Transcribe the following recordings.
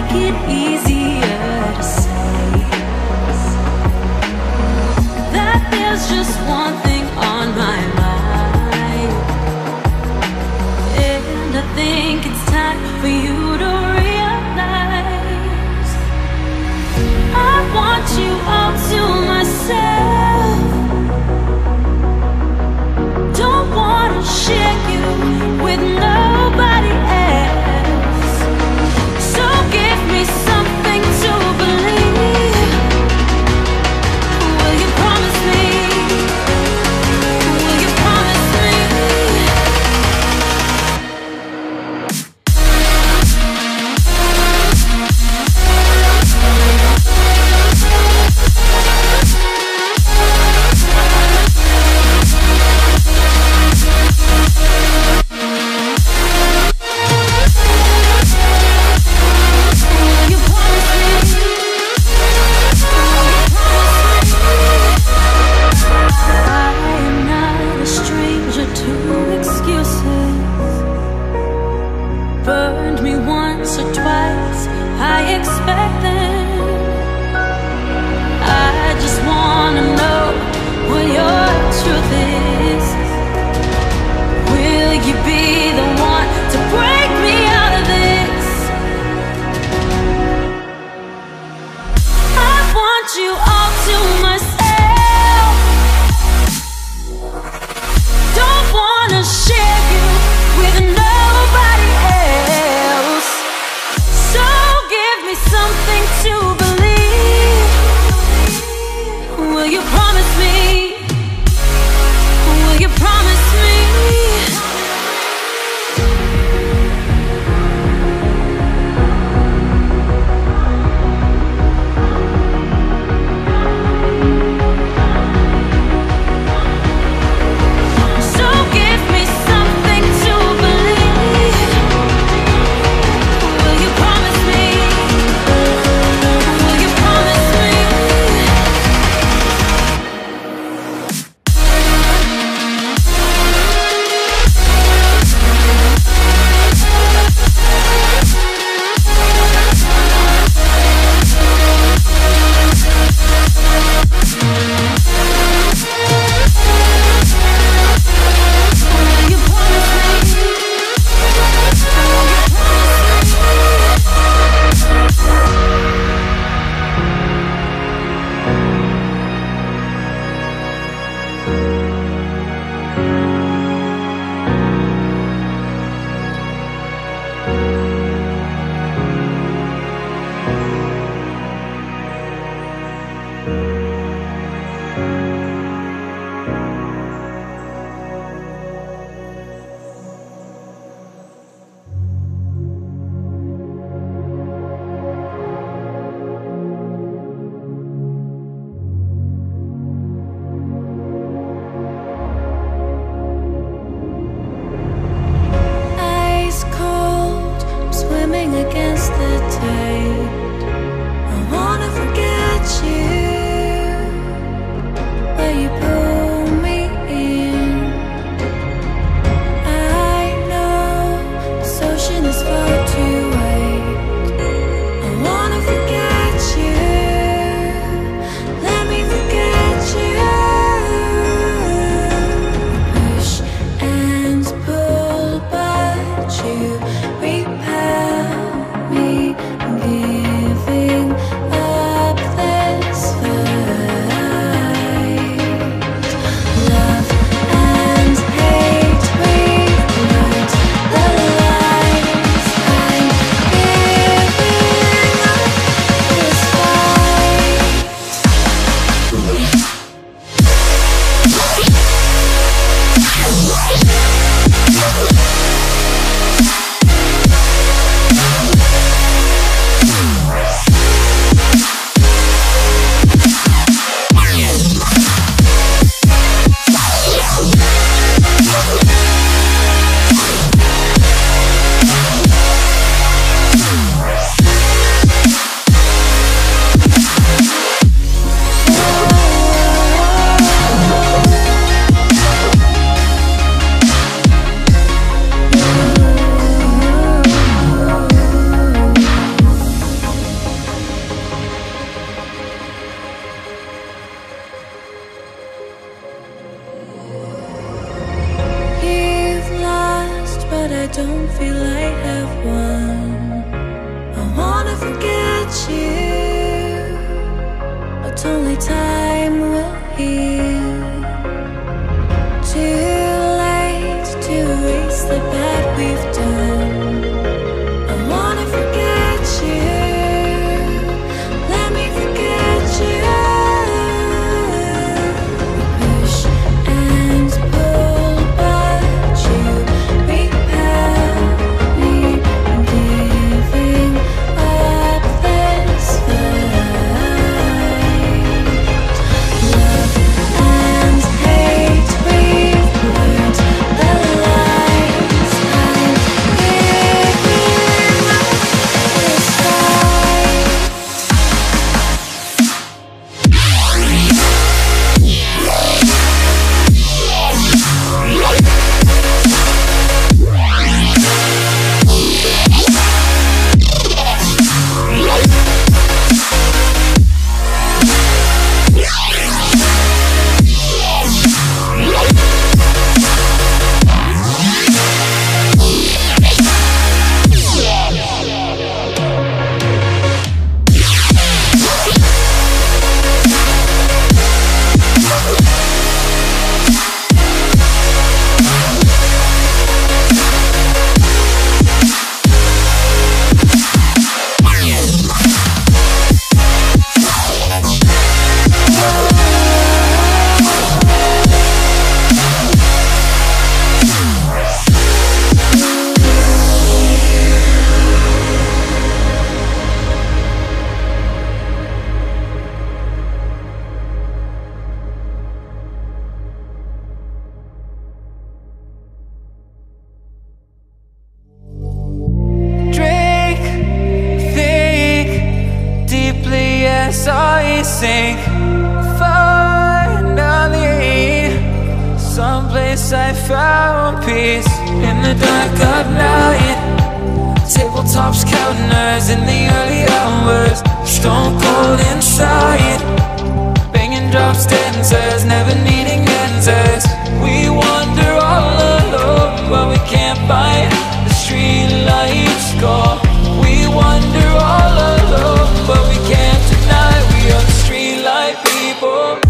make it easier to say that there's just one thing on my mind, and I think it's time for you to realize I want you all to myself. Don't wanna share you with nobody else. So give me something don't feel I have one. I wanna forget you, but only time will heal. Too late to erase the bad we've done. I wanna forget you, let me forget you. Push and pull, but you repel me. I'm giving up this fight. Love and hate, we've blurred the lines. I'm giving up this fight. Drink, think deeply as I sink. Finally, someplace I found peace in the dark of night. Tabletops counting hours in the early hours. Stone cold inside, banging drop stanzas, never needing answers. We wander all alone, but we can't find the street lights go. We wander all alone, but we can't deny we are the street light people.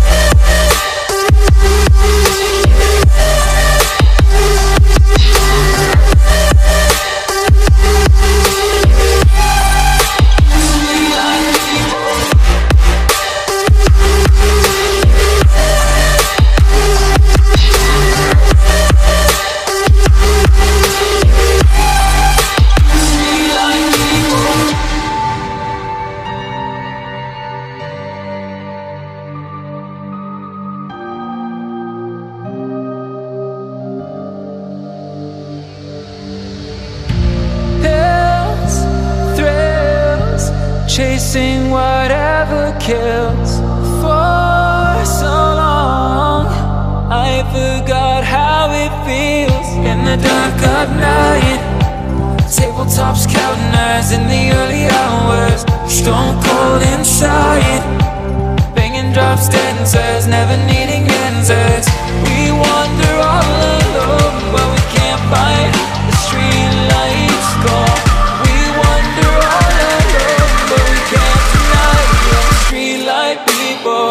Pills, thrills, chasing whatever kills. For so long, I forgot how it feels in the dark of night. Tabletops counting hours in the early hours. Stone cold inside, banging drop stanzas, never needing answers. We wander all alone, but we can't find the street lights go. We wander all alone, but we can't deny we're the street light people.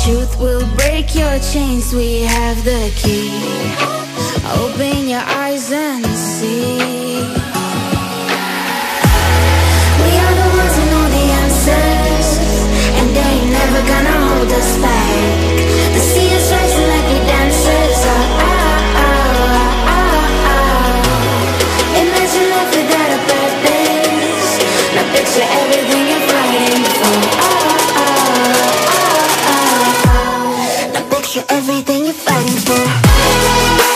truth will break your chains, we have the key. Open your eyes and see. We are the ones who know the answers, and they ain't never gonna hold us back. The sea is rising like we dancers. Imagine life without a purpose. Now picture everything you're fighting for. Now picture everything you're fighting for.